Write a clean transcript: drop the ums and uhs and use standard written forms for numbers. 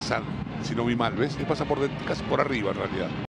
Si no vi mal, ¿ves? Le pasa por casi por arriba en realidad.